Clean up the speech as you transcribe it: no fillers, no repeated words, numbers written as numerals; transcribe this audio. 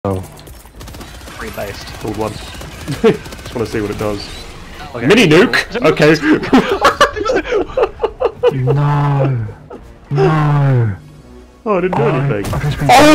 Oh. Free-based. Called one. Just want to see what it does. Okay. Mini nuke? Okay. No. No. Oh, I didn't do anything. I've just been Oh!